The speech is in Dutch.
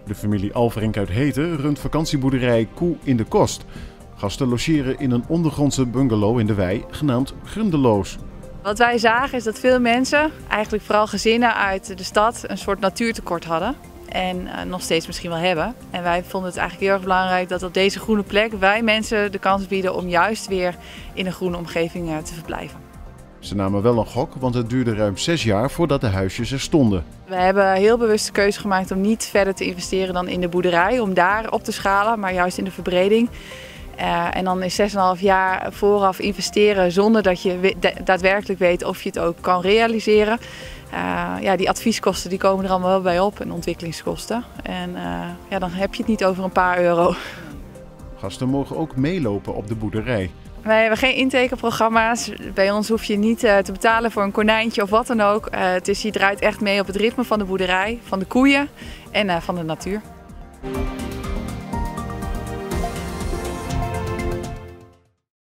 De familie Alverink uit Heten runt vakantieboerderij Koe in de Kost. Gasten logeren in een ondergrondse bungalow in de wei, genaamd Grundeloos. Wat wij zagen is dat veel mensen, eigenlijk vooral gezinnen uit de stad, een soort natuurtekort hadden. En nog steeds misschien wel hebben. En wij vonden het eigenlijk heel erg belangrijk dat op deze groene plek wij mensen de kans bieden om juist weer in een groene omgeving te verblijven. Ze namen wel een gok, want het duurde ruim 6 jaar voordat de huisjes er stonden. We hebben heel bewust de keuze gemaakt om niet verder te investeren dan in de boerderij. Om daar op te schalen, maar juist in de verbreding. En dan is 6,5 jaar vooraf investeren zonder dat je daadwerkelijk weet of je het ook kan realiseren. Die advieskosten die komen er allemaal wel bij op en ontwikkelingskosten. En dan heb je het niet over een paar euro. Gasten mogen ook meelopen op de boerderij. Wij hebben geen intakeprogramma's. Bij ons hoef je niet te betalen voor een konijntje of wat dan ook. Je draait echt mee op het ritme van de boerderij, van de koeien en van de natuur.